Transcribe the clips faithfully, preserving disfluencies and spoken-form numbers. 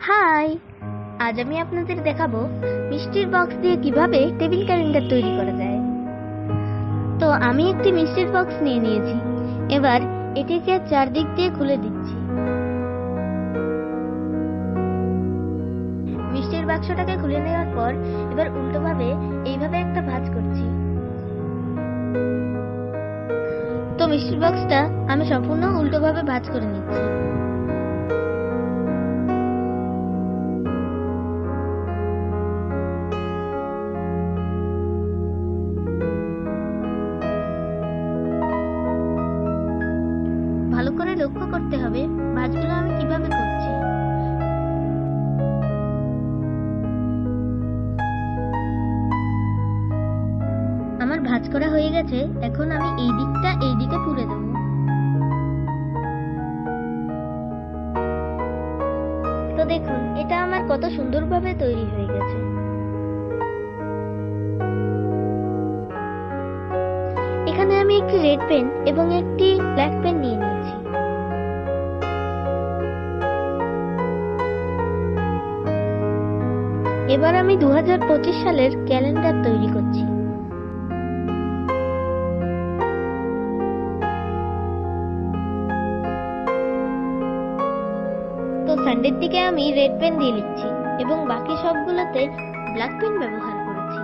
High, আজ আমি আপনাদের দেখাবো মিষ্টির বক্স দিয়ে কিভাবে টেবিল ক্যালেন্ডার তৈরি করা যায়। তো আমি একটি মিষ্টির বক্স নিয়ে নিয়েছি। এবার এটিকে চারদিক দিয়ে খুলে দিচ্ছি। মিষ্টির বাক্সটাকে খুলে নেওয়ার পর এবার উল্টোভাবে এইভাবে একটা ভাঁজ করছি। তো মিষ্টির বক্সটা আমি সম্পূর্ণ উল্টোভাবে ভাঁজ করে নিচ্ছি। ভালো করে লক্ষ্য করতে হবে ভাঁজগুলো আমি কিভাবে করছি। আমার ভাঁজ করা হয়ে গেছে। এখন আমি এই দিকটা এই দিকে পুরে দেব। তো দেখুন, এটা আমার কত সুন্দরভাবে তৈরি হয়ে গেছে। এখানে আমি একটি রেড পেন এবং একটি ব্ল্যাক পেন নিয়ে নিয়েছি। এবার আমি দু হাজার পঁচিশ সালের ক্যালেন্ডার তৈরি করছি। তো সানডের দিকে আমি রেড পেন দিয়ে লিখছি এবং বাকি সবগুলোতে ব্ল্যাক পেন ব্যবহার করেছি।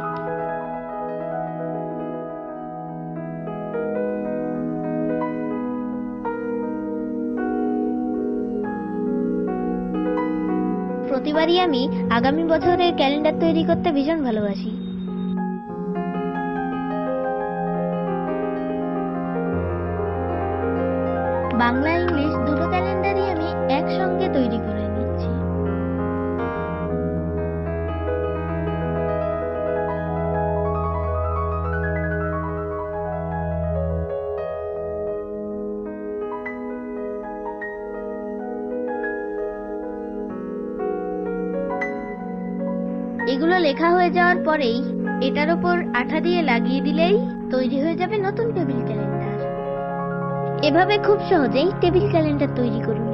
প্রতিবারই আমি আগামী বছরের ক্যালেন্ডার তৈরি করতে ভীষণ ভালোবাসি। বাংলা ইংলিশ দুটো ক্যালেন্ডারই আমি একসঙ্গে তৈরি করে নিচ্ছি। এগুলো লেখা হয়ে যাওয়ার পরেই এটার উপর আঠা দিয়ে লাগিয়ে দিলেই তৈরি হয়ে যাবে নতুন টেবিল ক্যালেন্ডার। এভাবে খুব সহজেই টেবিল ক্যালেন্ডার তৈরি করুন।